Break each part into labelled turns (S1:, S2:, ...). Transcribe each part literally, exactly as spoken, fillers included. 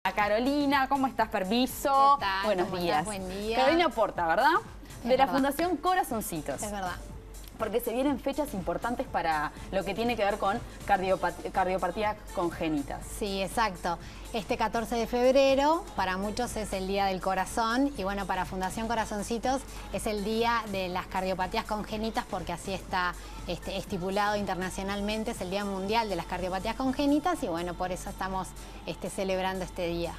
S1: Carolina, ¿cómo estás? Permiso.
S2: ¿Qué tal?
S1: Buenos
S2: ¿Cómo
S1: días.
S2: estás? Buen día.
S1: Carolina Porta, ¿verdad?
S2: Es
S1: de la
S2: verdad.
S1: Fundación Corazoncitos.
S2: Es verdad.
S1: Porque se vienen fechas importantes para lo que tiene que ver con cardiopat- cardiopatías congénitas.
S2: Sí, exacto. Este catorce de febrero para muchos es el Día del Corazón y bueno, para Fundación Corazoncitos es el Día de las Cardiopatías Congénitas porque así está este, estipulado internacionalmente, es el Día Mundial de las Cardiopatías Congénitas y bueno, por eso estamos este, celebrando este día.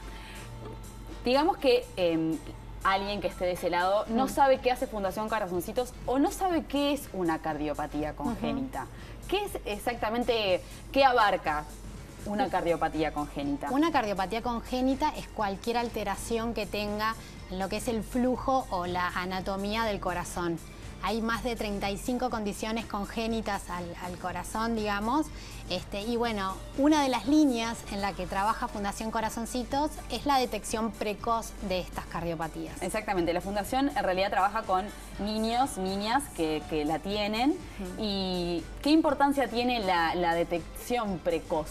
S1: Digamos que eh, alguien que esté de ese lado no
S2: Mm.
S1: sabe qué hace Fundación Corazoncitos o no sabe qué es una cardiopatía congénita. Uh-huh. ¿Qué es exactamente, qué abarca una cardiopatía congénita?
S2: Una cardiopatía congénita es cualquier alteración que tenga en lo que es el flujo o la anatomía del corazón. Hay más de treinta y cinco condiciones congénitas al, al corazón, digamos. Este, y bueno, una de las líneas en la que trabaja Fundación Corazoncitos es la detección precoz de estas cardiopatías.
S1: Exactamente, la Fundación en realidad trabaja con niños, niñas que, que la tienen. Uh-huh. ¿Y qué importancia tiene la, la detección precoz?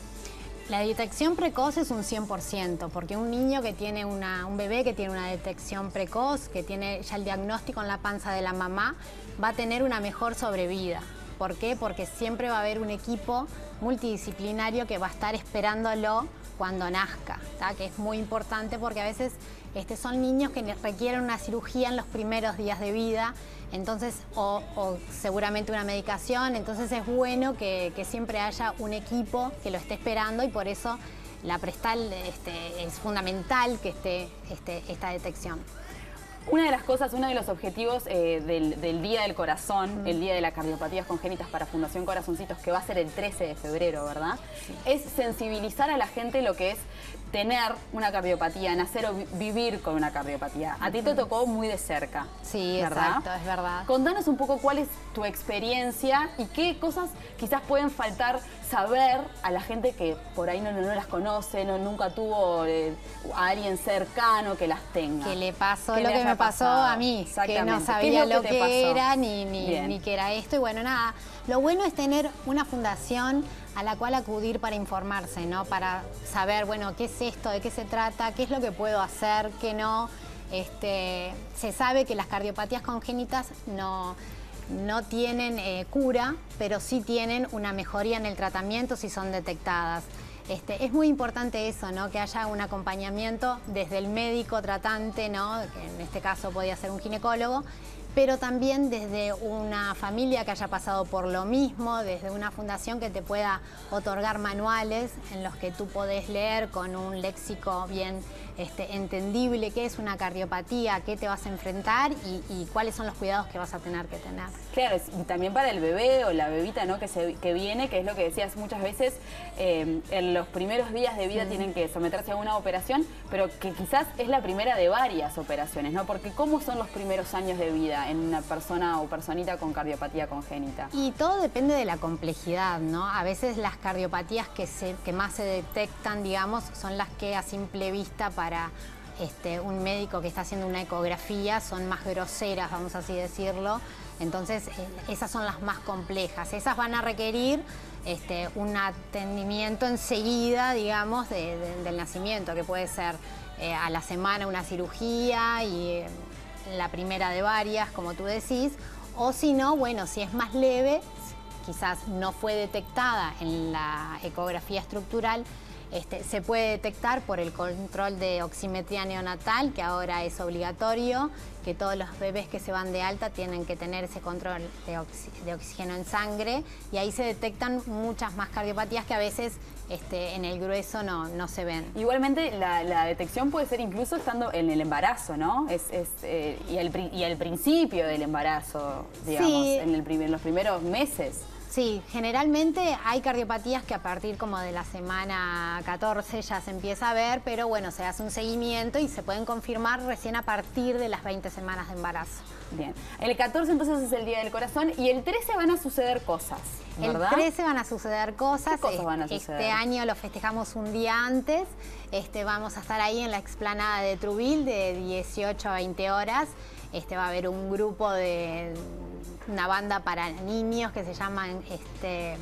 S2: La detección precoz es un cien por ciento, porque un niño que tiene una, un bebé que tiene una detección precoz, que tiene ya el diagnóstico en la panza de la mamá, va a tener una mejor sobrevida. ¿Por qué? Porque siempre va a haber un equipo multidisciplinario que va a estar esperándolo cuando nazca, ¿tá? Que es muy importante porque a veces este, son niños que requieren una cirugía en los primeros días de vida, entonces, o, o seguramente una medicación, entonces es bueno que, que siempre haya un equipo que lo esté esperando y por eso la prestal este, es fundamental que esté este, esta detección.
S1: Una de las cosas, uno de los objetivos eh, del, del Día del Corazón, mm. el Día de las Cardiopatías Congénitas para Fundación Corazoncitos, que va a ser el trece de febrero, ¿verdad? Sí. Es sensibilizar a la gente lo que es tener una cardiopatía, nacer o vi vivir con una cardiopatía. A ti te tocó muy de cerca.
S2: Sí,
S1: ¿verdad?
S2: Exacto, es verdad.
S1: Contanos un poco cuál es tu experiencia y qué cosas quizás pueden faltar saber a la gente que por ahí no, no, no las conoce, no, nunca tuvo eh, a alguien cercano que las tenga.
S2: Que le pasó lo que me pasó a mí, que no sabía lo que era ni, ni, ni qué era esto. Y bueno, nada, lo bueno es tener una fundación a la cual acudir para informarse, ¿no? Para saber, bueno, qué es esto, de qué se trata, qué es lo que puedo hacer, qué no. Este, se sabe que las cardiopatías congénitas no, no tienen eh, cura, pero sí tienen una mejoría en el tratamiento si son detectadas. Este, es muy importante eso, ¿no? Que haya un acompañamiento desde el médico tratante, ¿no? Que en este caso podía ser un ginecólogo, pero también desde una familia que haya pasado por lo mismo, desde una fundación que te pueda otorgar manuales en los que tú podés leer con un léxico bien este, entendible qué es una cardiopatía, qué te vas a enfrentar y, y cuáles son los cuidados que vas a tener que tener.
S1: Claro, y también para el bebé o la bebita, ¿no? que, se, que viene, que es lo que decías muchas veces, eh, en los primeros días de vida mm. tienen que someterse a una operación, pero que quizás es la primera de varias operaciones, ¿no? Porque ¿cómo son los primeros años de vida en una persona o personita con cardiopatía congénita?
S2: Y todo depende de la complejidad, ¿no? A veces las cardiopatías que, se, que más se detectan, digamos, son las que a simple vista para este, un médico que está haciendo una ecografía son más groseras, vamos así decirlo. Entonces, eh, esas son las más complejas. Esas van a requerir este, un atendimiento enseguida, digamos, de, de, del nacimiento, que puede ser eh, a la semana una cirugía y eh, la primera de varias, como tú decís. O si no, bueno, si es más leve, quizás no fue detectada en la ecografía estructural, Este, se puede detectar por el control de oximetría neonatal, que ahora es obligatorio, que todos los bebés que se van de alta tienen que tener ese control de, oxi de oxígeno en sangre y ahí se detectan muchas más cardiopatías que a veces este, en el grueso no, no se ven.
S1: Igualmente la, la detección puede ser incluso estando en el embarazo, ¿no? Es, es, eh, y, el, y el principio del embarazo, digamos,
S2: sí.
S1: en, el primer, en los primeros meses.
S2: Sí, generalmente hay cardiopatías que a partir como de la semana catorce ya se empieza a ver, pero bueno, se hace un seguimiento y se pueden confirmar recién a partir de las veinte semanas de embarazo.
S1: Bien, el catorce entonces es el Día del Corazón y el trece van a suceder cosas, ¿verdad?
S2: El trece van a suceder cosas.
S1: ¿Qué cosas van a suceder?
S2: Este año lo festejamos un día antes, este, vamos a estar ahí en la explanada de Trubil de dieciocho a veinte horas. Este, va a haber un grupo de una banda para niños que se llaman este,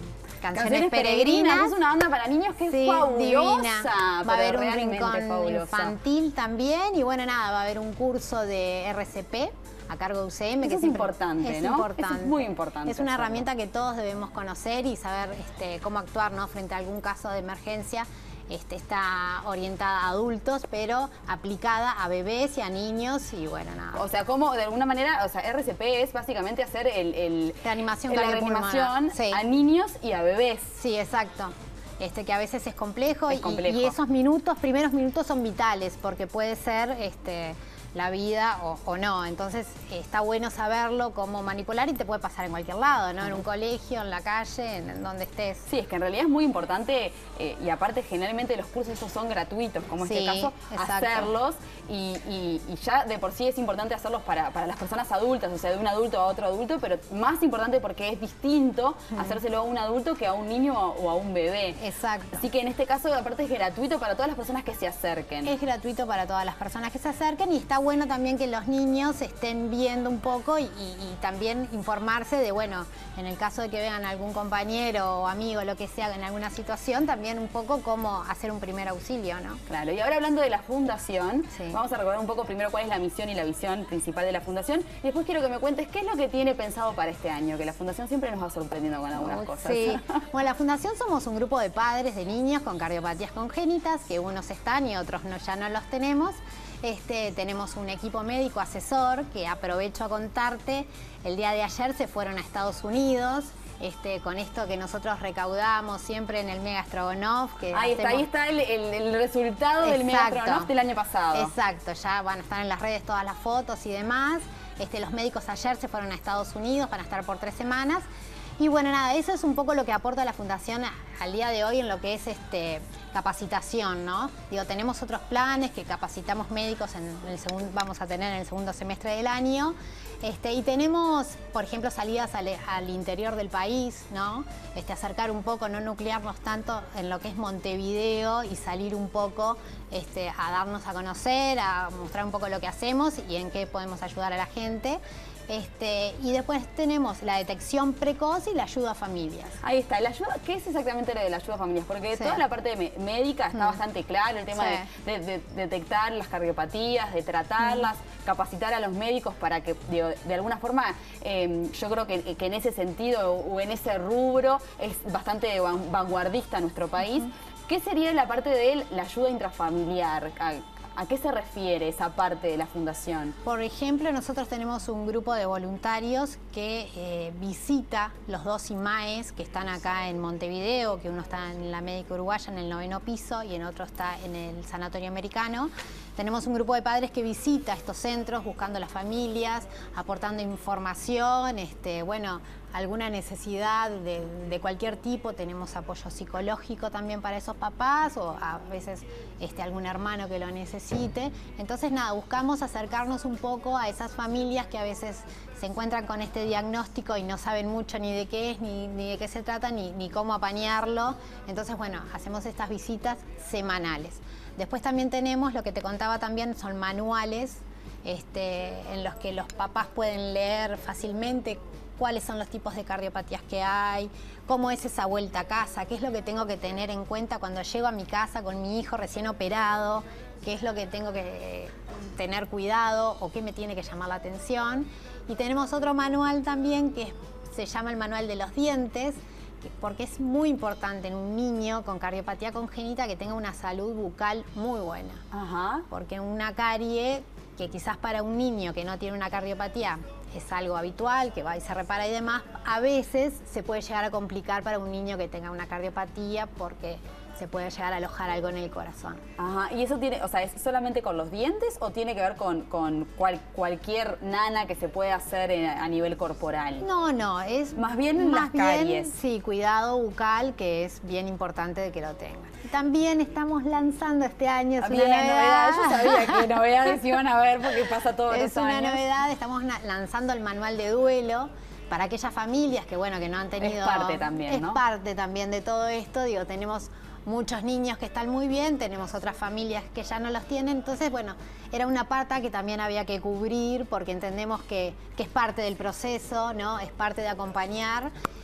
S2: Canciones,
S1: Canciones
S2: Peregrinas.
S1: Peregrinas. Es una banda para niños que
S2: Sí,
S1: es fabulosa.
S2: divina. Va a haber un
S1: realmente
S2: rincón
S1: fabulosa.
S2: infantil también. Y bueno, nada, va a haber un curso de R C P a cargo de U C M.
S1: Eso
S2: que
S1: es
S2: siempre
S1: importante,
S2: es
S1: ¿no?
S2: importante.
S1: Eso es muy importante
S2: Es una
S1: hacerlo.
S2: herramienta que todos debemos conocer y saber este, cómo actuar, ¿no? Frente a algún caso de emergencia. Este, está orientada a adultos, pero aplicada a bebés y a niños y bueno, nada.
S1: O sea, como de alguna manera, o sea, R C P es básicamente hacer el, el
S2: Reanimación
S1: la
S2: cardiopulmonar.
S1: reanimación
S2: Sí.
S1: a niños y a bebés.
S2: Sí, exacto. Este, que a veces es complejo,
S1: Es
S2: y-
S1: complejo.
S2: Y, esos minutos, primeros minutos son vitales porque puede ser este, la vida o, o no. Entonces está bueno saberlo, cómo manipular y te puede pasar en cualquier lado, ¿no? En un colegio, en la calle, en, en donde estés.
S1: Sí, es que en realidad es muy importante eh, y aparte generalmente los cursos esos son gratuitos, como en
S2: Sí,
S1: este caso,
S2: exacto.
S1: hacerlos y, y- y ya de por sí es importante hacerlos para, para las personas adultas, o sea, de un adulto a otro adulto, pero más importante porque es distinto hacérselo a un adulto que a un niño o a un bebé.
S2: Exacto.
S1: Así que en este caso aparte es gratuito para todas las personas que se acerquen.
S2: Es gratuito para todas las personas que se acerquen y está bueno también que los niños estén viendo un poco y, y- y también informarse de, bueno, en el caso de que vean algún compañero o amigo, lo que sea, en alguna situación, también un poco cómo hacer un primer auxilio, ¿no?
S1: Claro, y ahora hablando de la fundación,
S2: Sí.
S1: vamos a recordar un poco primero cuál es la misión y la visión principal de la fundación y después quiero que me cuentes qué es lo que tiene pensado para este año, que la fundación siempre nos va sorprendiendo con algunas cosas.
S2: Sí. Bueno, la Fundación somos un grupo de padres de niños con cardiopatías congénitas, que unos están y otros no, ya no los tenemos. Este, tenemos un equipo médico asesor que aprovecho a contarte, el día de ayer se fueron a Estados Unidos. Este, con esto que nosotros recaudamos siempre en el Mega Strogonoff. Que
S1: Ahí está,
S2: hacemos-
S1: ahí está el, el- el resultado del
S2: Exacto.
S1: Megatronov del año pasado.
S2: Exacto, ya van a estar en las redes todas las fotos y demás. Este, los médicos ayer se fueron a Estados Unidos, van a estar por tres semanas. Y bueno, nada, eso es un poco lo que aporta la Fundación a- al día de hoy en lo que es este, capacitación, ¿no? Digo, tenemos otros planes que capacitamos médicos en el segundo, vamos a tener en el segundo semestre del año. Este, y tenemos, por ejemplo, salidas al, al interior del país, ¿no? Este, acercar un poco, no nuclearnos tanto en lo que es Montevideo y salir un poco este, a darnos a conocer, a mostrar un poco lo que hacemos y en qué podemos ayudar a la gente. Este, y después tenemos la detección precoz y la ayuda a familias.
S1: Ahí está, la ayuda, ¿qué es exactamente lo de la ayuda a familias? Porque
S2: Sí.
S1: toda la parte me- médica está
S2: Mm.
S1: bastante claro, el tema
S2: Sí.
S1: de, de- de detectar las cardiopatías, de tratarlas, capacitar a los médicos para que, digo, de alguna forma, eh, yo creo que, que en ese sentido o en ese rubro es bastante van- vanguardista nuestro país. ¿Qué sería la parte de la ayuda intrafamiliar? ¿A, a qué se refiere esa parte de la fundación?
S2: Por ejemplo, nosotros tenemos un grupo de voluntarios que eh, visita los dos I M A E S que están acá en Montevideo, que uno está en la Médica Uruguaya en el noveno piso y en otro está en el Sanatorio Americano. Tenemos un grupo de padres que visita estos centros buscando las familias, aportando información, este, bueno, alguna necesidad de, de cualquier tipo. Tenemos apoyo psicológico también para esos papás o a veces este, algún hermano que lo necesite. Entonces, nada, buscamos acercarnos un poco a esas familias que a veces se encuentran con este diagnóstico y no saben mucho ni de qué es, ni, ni de qué se trata, ni, ni cómo apañarlo. Entonces, bueno, hacemos estas visitas semanales. Después también tenemos, lo que te contaba también, son manuales este, en los que los papás pueden leer fácilmente cuáles son los tipos de cardiopatías que hay, cómo es esa vuelta a casa, qué es lo que tengo que tener en cuenta cuando llego a mi casa con mi hijo recién operado, qué es lo que tengo que tener cuidado o qué me tiene que llamar la atención. Y tenemos otro manual también que es, se llama el manual de los dientes, porque es muy importante en un niño con cardiopatía congénita que tenga una salud bucal muy buena.
S1: Ajá.
S2: Porque una carie, que quizás para un niño que no tiene una cardiopatía es algo habitual, que va y se repara y demás, a veces se puede llegar a complicar para un niño que tenga una cardiopatía porque se puede llegar a alojar algo en el corazón.
S1: Ajá, y eso tiene, o sea, ¿es solamente con los dientes o tiene que ver con, con cual- cualquier nana que se puede hacer en- a nivel corporal?
S2: No, no, es
S1: Más bien las caries.
S2: Sí, cuidado bucal, que es bien importante de que lo tengan. También estamos lanzando este año, es
S1: Había
S2: una novedad.
S1: Yo sabía que novedades iban a haber porque pasa todos
S2: Es
S1: los
S2: una
S1: años.
S2: novedad, estamos na- lanzando el manual de duelo para aquellas familias que, bueno, que no han tenido...
S1: Es parte también,
S2: Es
S1: ¿no?
S2: parte también de todo esto, digo, tenemos muchos niños que están muy bien, tenemos otras familias que ya no los tienen, entonces, bueno, era una pata que también había que cubrir porque entendemos que, que es parte del proceso, ¿no? Es parte de acompañar.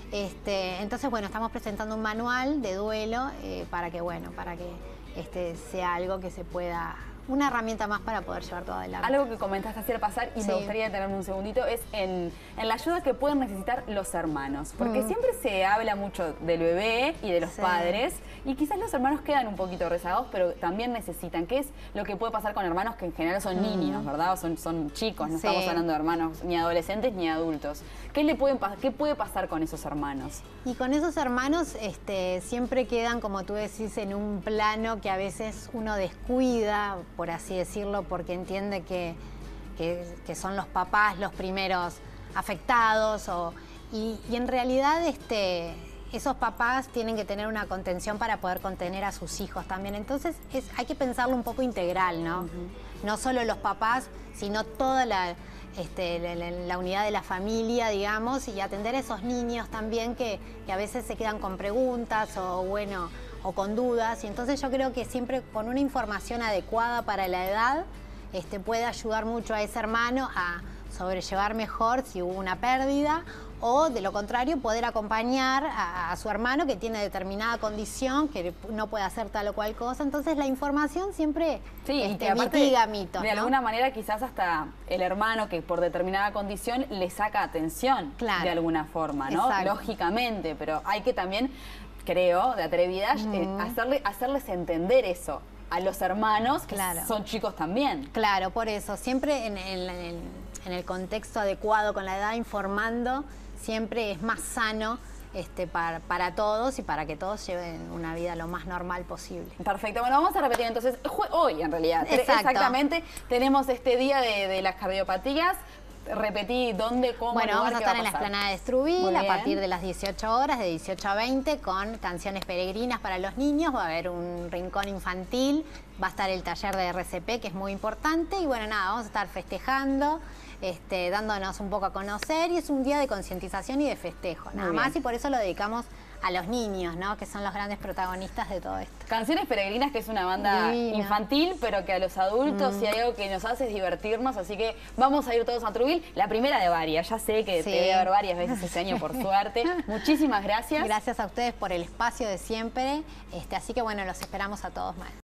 S2: Este, entonces, bueno, estamos presentando un manual de duelo eh, para que, bueno, para que este, sea algo que se pueda... Una herramienta más para poder llevar todo adelante.
S1: Algo que comentaste hacer pasar y sí. me gustaría detenerme un segundito es en, en la ayuda que pueden necesitar los hermanos. Porque mm. siempre se habla mucho del bebé y de los sí. padres y quizás los hermanos quedan un poquito rezagados, pero también necesitan. ¿Qué es lo que puede pasar con hermanos que en general son mm. niños, verdad? O son, son chicos, no sí. estamos hablando de hermanos ni adolescentes ni adultos. ¿Qué, le pueden, ¿Qué puede pasar con esos hermanos?
S2: Y con esos hermanos este, siempre quedan, como tú decís, en un plano que a veces uno descuida, por así decirlo, porque entiende que, que, que son los papás los primeros afectados o, y, y en realidad este, esos papás tienen que tener una contención para poder contener a sus hijos también. Entonces es, hay que pensarlo un poco integral, ¿no? Uh-huh. No solo los papás, sino toda la, este, la, la, la unidad de la familia, digamos, y atender a esos niños también que, que a veces se quedan con preguntas o bueno... o con dudas, y entonces yo creo que siempre con una información adecuada para la edad este, puede ayudar mucho a ese hermano a sobrellevar mejor si hubo una pérdida o de lo contrario poder acompañar a, a su hermano que tiene determinada condición, que no puede hacer tal o cual cosa. Entonces la información siempre
S1: sí,
S2: este,
S1: y que aparte,
S2: mitiga mitos,
S1: de
S2: ¿no?
S1: alguna manera quizás hasta el hermano que por determinada condición le saca atención claro. de alguna forma, ¿no? Exacto. Lógicamente, pero hay que también... creo, de atrevidas, mm. eh, hacerle, hacerles entender eso a los hermanos que claro. son chicos también.
S2: Claro, por eso, siempre en, en, en, en el contexto adecuado, con la edad, informando, siempre es más sano este, para, para todos y para que todos lleven una vida lo más normal posible.
S1: Perfecto, bueno, vamos a repetir entonces, hoy en realidad, Exacto. exactamente, tenemos este día de, de las cardiopatías. Repetí dónde, cómo,
S2: Bueno,
S1: lugar,
S2: vamos a estar
S1: va a
S2: en la explanada de Estrubil a partir de las dieciocho horas, de dieciocho a veinte, con canciones peregrinas para los niños. Va a haber un rincón infantil, va a estar el taller de R C P, que es muy importante. Y bueno, nada, vamos a estar festejando, este, dándonos un poco a conocer. Y es un día de concientización y de festejo, nada más. Y por eso lo dedicamos a los niños, ¿no? Que son los grandes protagonistas de todo esto.
S1: Canciones Peregrinas, que es una banda Divina. infantil, pero que a los adultos mm. si hay algo que nos hace es divertirnos, así que vamos a ir todos a Estrubil. La primera de varias, ya sé que sí. te voy a ver varias veces este año, por suerte. Muchísimas gracias.
S2: Gracias a ustedes por el espacio de siempre, este, así que bueno, los esperamos a todos más.